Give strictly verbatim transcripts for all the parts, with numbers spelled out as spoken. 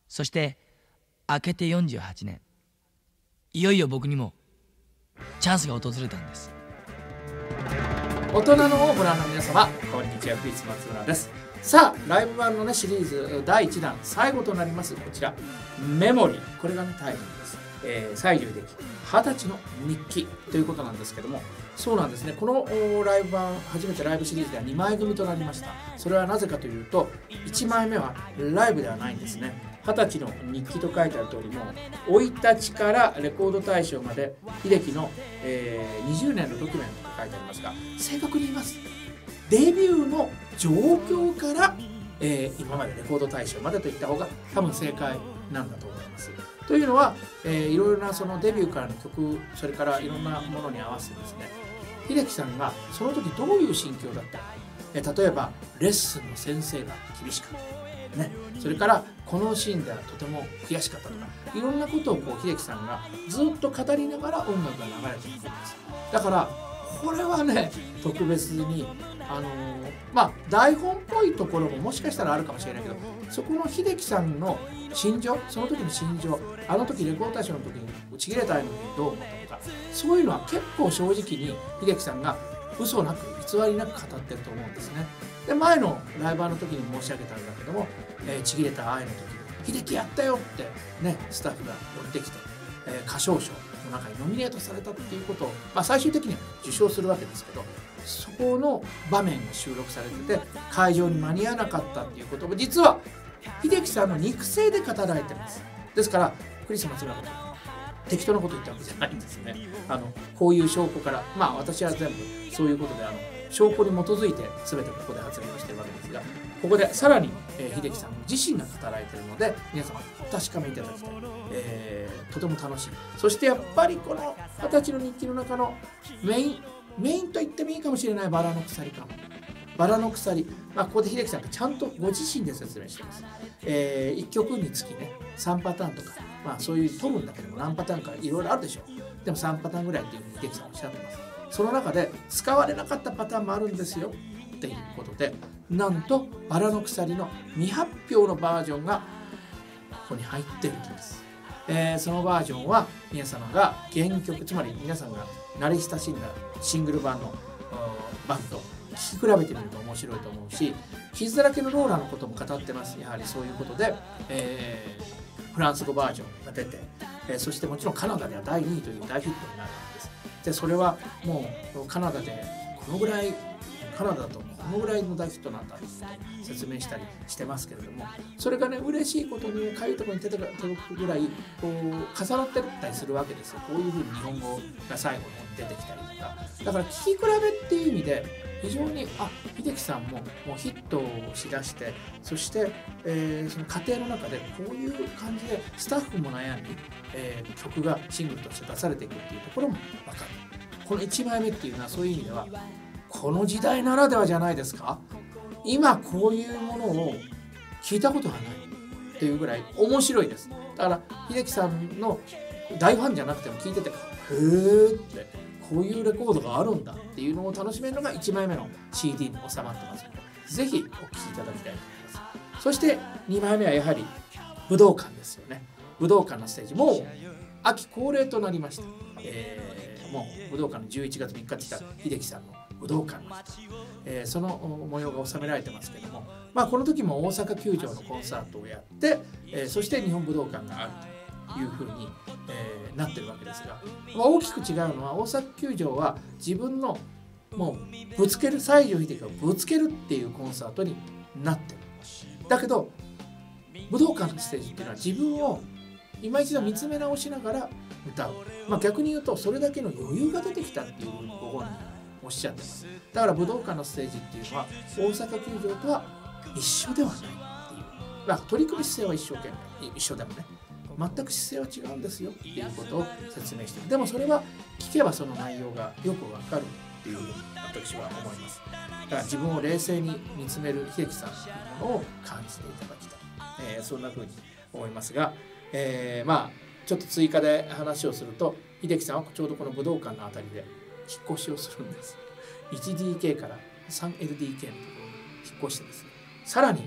そして明けてよんじゅうはちねん、いよいよ僕にもチャンスが訪れたんです。 大人のをご覧の皆様、こんにちは。クリス松村です。さあ、ライブ版のねシリーズだいいちだん最後となりますこちらメモリー、これがねタイトルです。えー、西城秀樹はたちの日記ということなんですけども、そうなんですね、このライブ版初めてライブシリーズではにまい組となりました。それはなぜかというと、いちまいめはライブではないんですね。はたちの日記と書いてある通り、も生い立ちからレコード大賞まで秀樹の、えー、にじゅうねんのドキュメントと書いてありますが、正確に言いますデビューの状況から、えー、今までレコード大賞までといった方が多分正解なんだと思います。というのは、えー、いろいろなそのデビューからの曲、それからいろんなものに合わせてですね、秀樹さんがその時どういう心境だったか、えー、例えばレッスンの先生が厳しかった、ね、それからこのシーンではとても悔しかったとか、いろんなことをこう秀樹さんがずっと語りながら音楽が流れていくんです。だからこれはね特別にあのー、まあ台本っぽいところももしかしたらあるかもしれないけど、そこの秀樹さんの心情、その時の心情、あの時レコード大賞の時にちぎれたいのにどう思ったとか、そういうのは結構正直に秀樹さんが嘘なく偽りなく語ってると思うんですね。で、前のライブの時に申し上げたんだけども、えー、ちぎれた愛の時に秀樹やったよってねスタッフが寄ってきて、えー、歌唱賞の中にノミネートされたっていうことを、まあ、最終的には受賞するわけですけど、そこの場面が収録されてて会場に間に合わなかったっていうことも実は秀樹さんの肉声で語られてます。ですからクリスマスのこと適当なこと言ったわけじゃないんですね。あのこういう証拠から、まあ私は全部そういうことで、あの証拠に基づいて全てここで発言をしているわけですが、ここでさらに、えー、秀樹さん自身が語られているので皆様お確かめいただきたい、えー、とても楽しい。そしてやっぱりこのはたちの日記の中のメインメインと言ってもいいかもしれないバラの鎖かも。バラの鎖、まあ、ここで秀樹さんがちゃんとご自身で説明しています。えー、いっきょくにつきねさんパターンとか、まあ、そういう取るんだけども何パターンかいろいろあるでしょう。でもさんパターンぐらいっていうふうに秀樹さんおっしゃってます。その中で使われなかったパターンもあるんですよっていうことで、なんとバラの鎖の未発表のバージョンがここに入ってるんです。えー、そのバージョンは皆様が原曲、つまり皆さんが慣れ親しんだシングル版のバンド聴き比べてみると面白いと思うし、傷だらけのローラのことも語ってます。やはりそういうことで、えー、フランス語バージョンが出て、えー、そしてもちろんカナダではだいにいという大ヒットになるわけです。でそれはもうカナダでこのぐらい、カナダだとこのぐらいの大ヒットなんだと説明したりしてますけれども、それがね嬉しいことにかゆいところに手が届くぐらいこう重なってったりするわけですよ。こういうふうに日本語が最後に出てきたりとか、だから聞き比べっていう意味で非常に、あ、秀樹さんももうヒットをしだして、そして、えー、その過程の中でこういう感じでスタッフも悩み、えー、曲がシングルとして出されていくっていうところも分かる。このいちまいめっていうのはそういう意味ではこの時代ならではじゃないですか。今こういうものを聞いたことがないっていうぐらい面白いです。だから秀樹さんの大ファンじゃなくても聞いてて、へーってこういうレコードがあるんだっていうのを楽しめるのがいちまいめの シーディー に収まってますので、ぜひお聴きいただきたいと思います。そしてにまいめはやはり武道館ですよね。武道館のステージ、もう秋恒例となりました。えー、もう武道館のじゅういちがつみっかって言った秀樹さんの武道館の、えー、その模様が収められてますけども、まあ、この時も大阪球場のコンサートをやって、えー、そして日本武道館があるというふうに、えー、なってるわけですが、まあ、大きく違うのは大阪球場は自分のもうぶつける、西城秀樹をぶつけるっていうコンサートになってる。だけど武道館のステージっていうのは自分を今一度見つめ直しながら歌う、まあ、逆に言うとそれだけの余裕が出てきたっていうふうにご本人おっしゃってます。だから武道館のステージっていうのは大阪球場とは一緒ではないっていう、まあ、取り組み姿勢は一生懸命一緒でもね、全く姿勢は違うんですよっていうことを説明してる。でもそれは聞けばその内容がよくわかるっていうふうに私は思います。だから自分を冷静に見つめる秀樹さんというものを感じていただきたい、えー、そんなふうに思いますが、えー、まあちょっと追加で話をすると、秀樹さんはちょうどこの武道館のあたりで引っ越しをするんです。 いちディーケー から スリーエルディーケー のところに引っ越してですね、さらに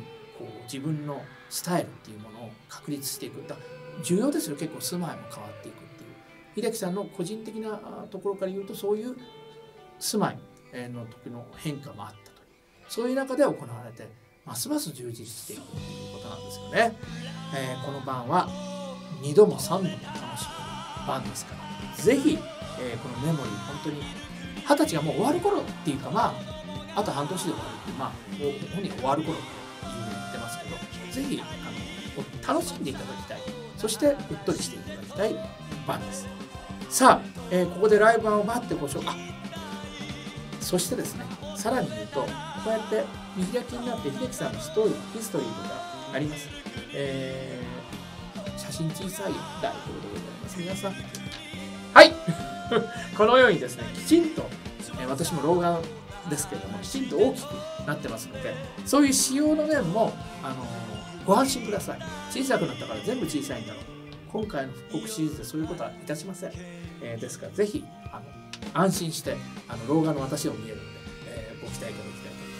こう自分のスタイルっていうものを確立していく。だ重要ですよ、結構住まいも変わっていくっていう。秀樹さんの個人的なところから言うと、そういう住まいの時の変化もあったと。そういう中で行われて、ますます充実していくということなんですよね。えー、この晩はにどもさんども楽しむ晩ですから、ぜひ、えー、このメモリー、本当に二十歳がもう終わる頃っていうか、まああと半年で終わるっていう、まあ本人終わる頃って言ってますけど、ぜひあの楽しんでいただきたい、そしてうっとりしていただきたい晩です。さあ、えー、ここでライブ版を待ってご紹介、あそしてですね、さらに言うと、こうやって見開きになって秀樹さんのストーリー、ヒストリーとかあります。えー、写真小さいライブでございます。皆さん、はいこのようにですね、きちんと、えー、私も老眼ですけれども、きちんと大きくなってますので、そういう仕様の面も、あのー、ご安心ください。小さくなったから全部小さいんだろう。今回の復刻シリーズでそういうことはいたしません。えー、ですからぜひあの安心してあの老眼の私を見えるので、えー、ご期待いただきたいと思います。